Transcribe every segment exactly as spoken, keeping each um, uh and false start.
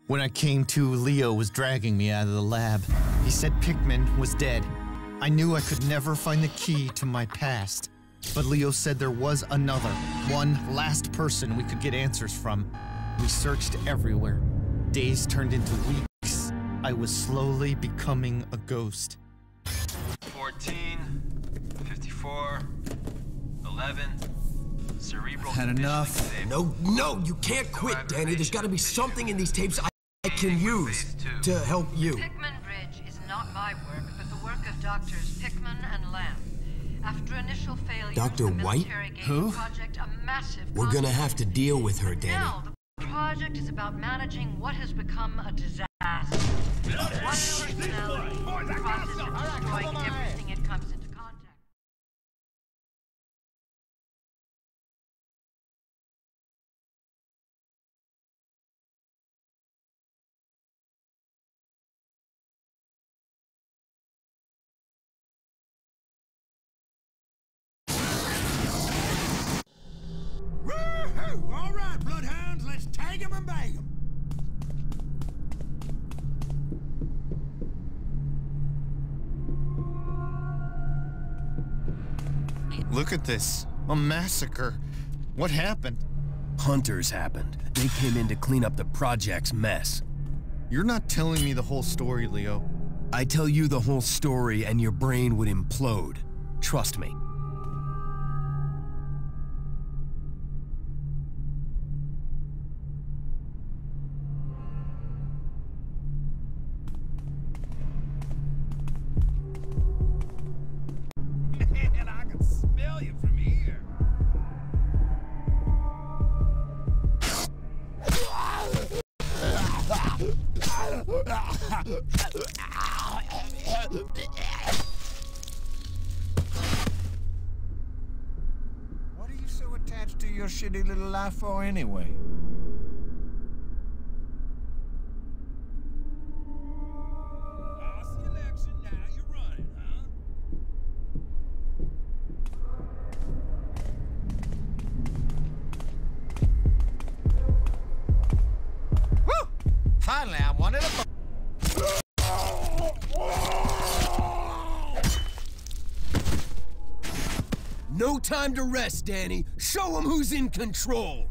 When I came to, Leo was dragging me out of the lab. He said Pickman was dead. I knew I could never find the key to my past. But Leo said there was another, one last person we could get answers from. We searched everywhere. Days turned into weeks. I was slowly becoming a ghost. fourteen, fifty-four, eleven, cerebral. Had enough. No, no, you can't quit, Danny. There's gotta be something in these tapes I, I can use to help you. Pickman Bridge is not my work, but the work of doctors Pickman and Lamb. After initial failure, Doctor White? Who? Project, a massive We're gonna have to deal with her, Danny. Now, the project is about managing what has become a disaster. One personality, the process of destroying everything it comes into contact. Woohoo! All right, bloodhounds, let's tag 'em and bag 'em. Look at this. A massacre. What happened? Hunters happened. They came in to clean up the project's mess. You're not telling me the whole story, Leo. I tell you the whole story and your brain would implode. Trust me. Man, I can smell you from here. What are you so attached to your shitty little life for anyway? Lost the election, now you're running, huh? Woo! Finally, I wanted a... No time to rest, Danny. Show them who's in control.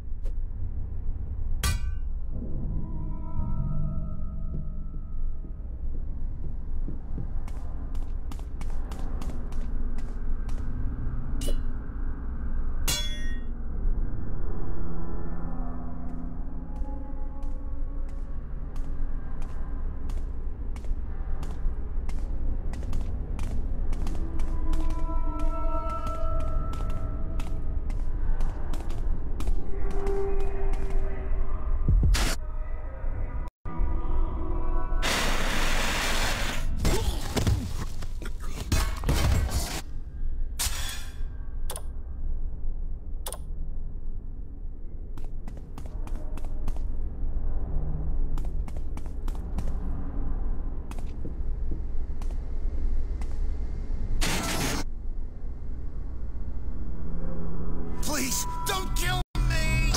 Please, don't kill me!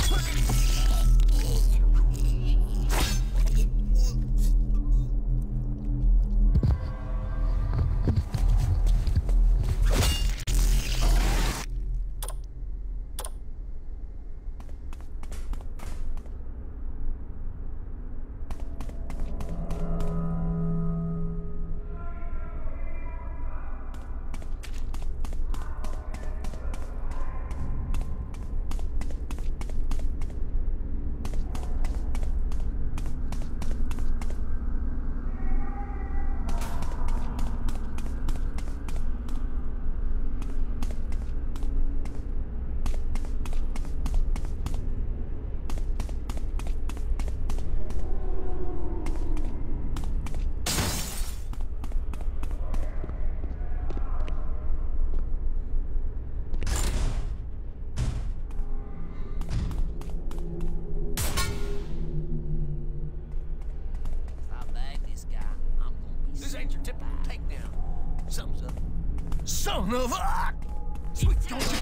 Son of a... Sweet, don't you...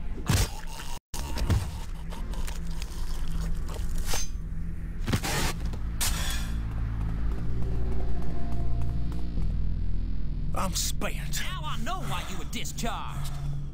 I'm spent. Now I know why you were discharged.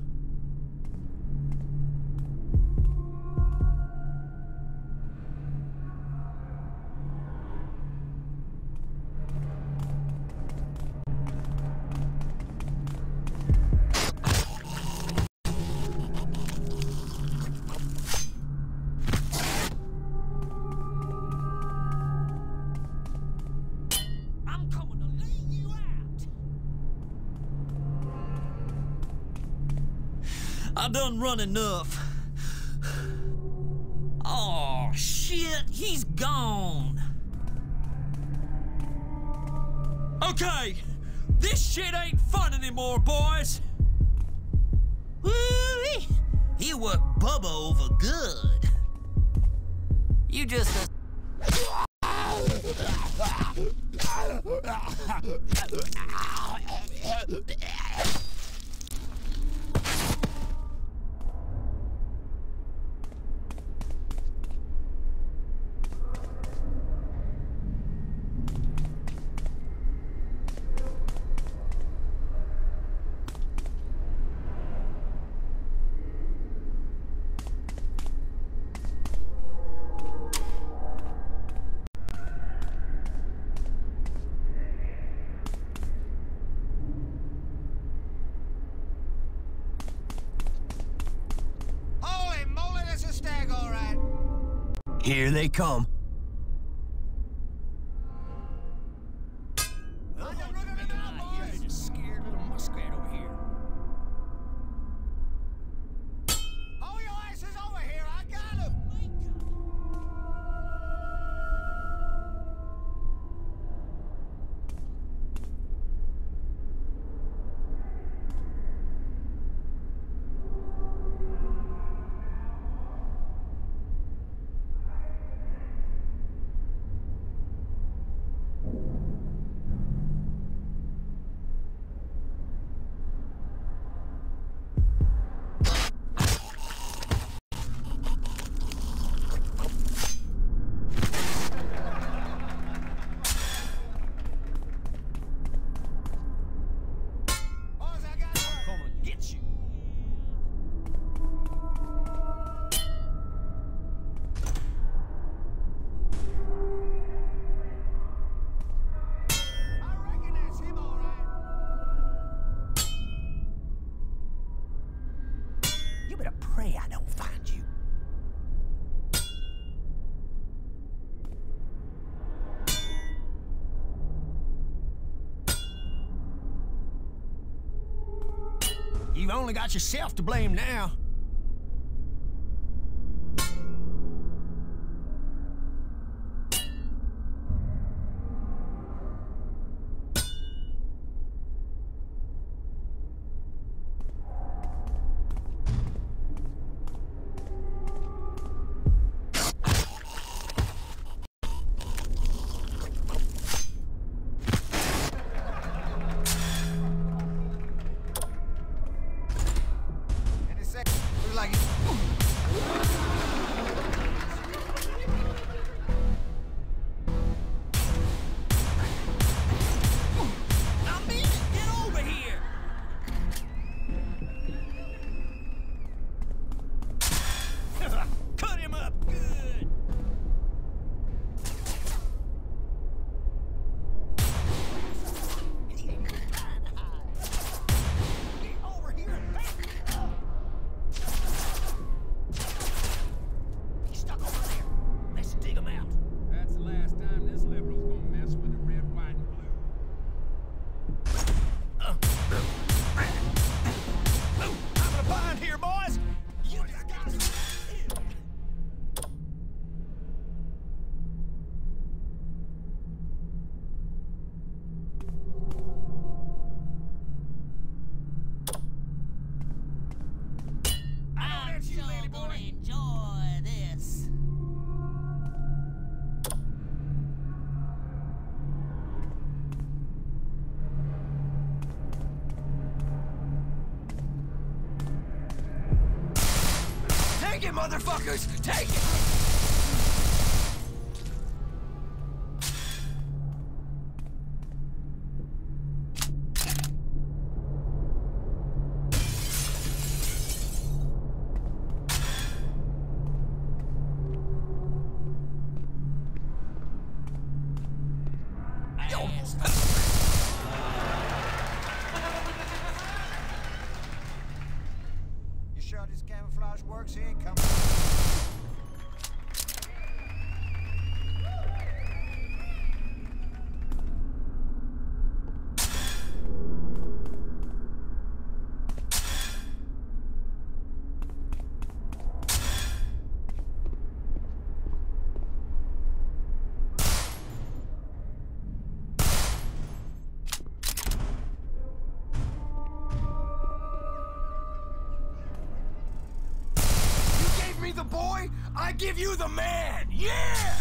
I done run enough. Oh, shit, he's gone. Okay, this shit ain't fun anymore, boys. Woo-wee. He worked Bubba over good. You just... Here they come. Pray I don't find you. You've only got yourself to blame now. Take it, motherfuckers! Take it! You sure this camouflage works? He ain't coming. The boy, I give you the man! Yeah!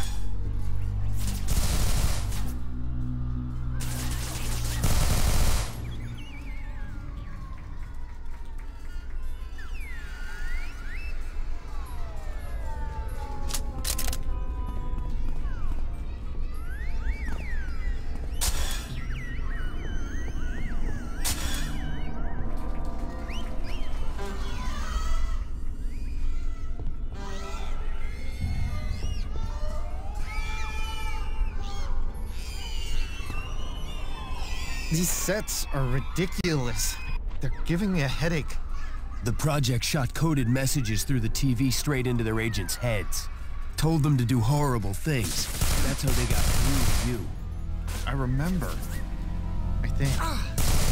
These sets are ridiculous. They're giving me a headache. The project shot coded messages through the T V straight into their agents' heads. Told them to do horrible things. That's how they got through to you. I remember. I think. Ah.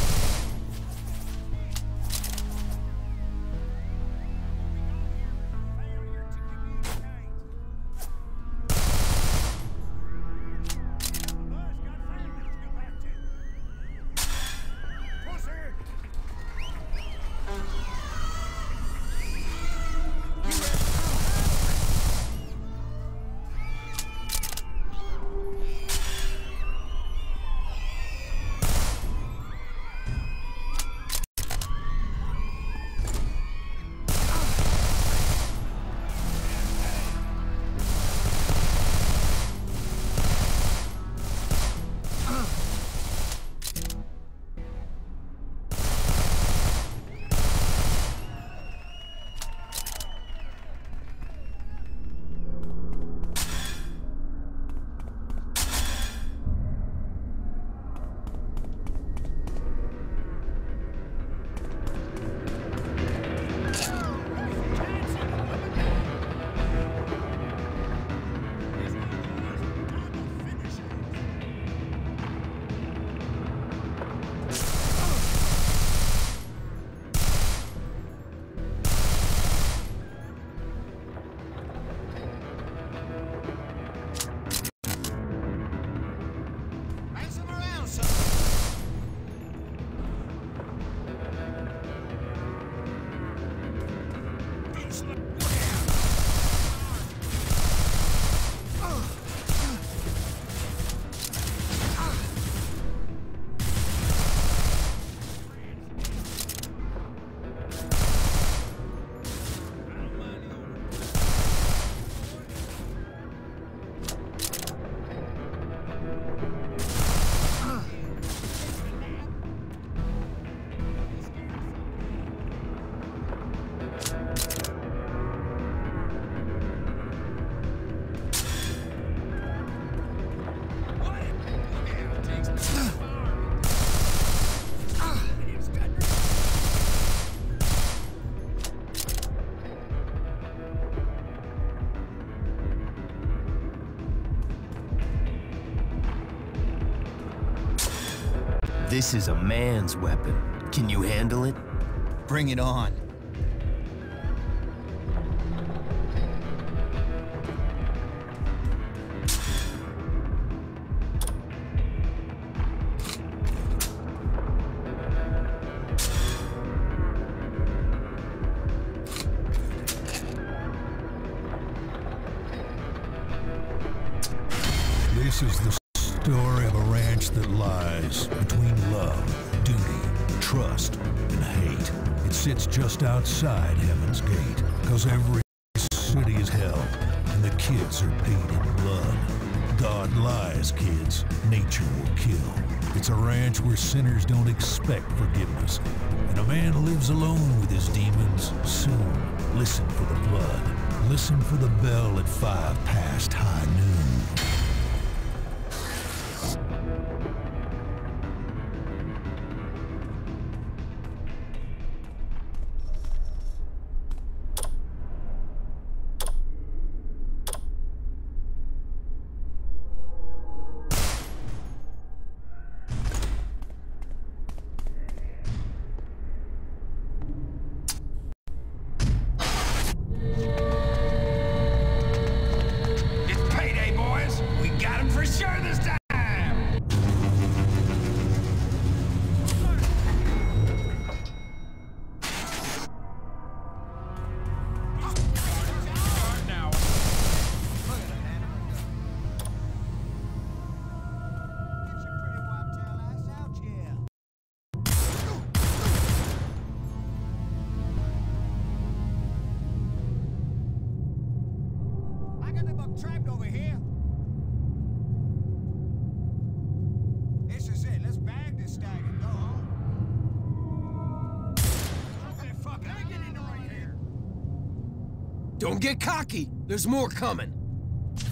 This is a man's weapon. Can you handle it? Bring it on. This is the story of a ranch that lies between love, duty, trust, and hate. It sits just outside Heaven's Gate, because every city is hell, and the kids are paid in blood. God lies, kids. Nature will kill. It's a ranch where sinners don't expect forgiveness, and a man lives alone with his demons soon. Listen for the blood. Listen for the bell at five past high noon. fire this time! Trapped over here. This is it. Let's bag this stag and go home. Okay, fuck it. Let me get into right here. Don't get cocky. There's more coming.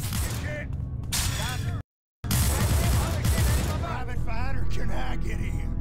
Shit. Private fighter, can I get in?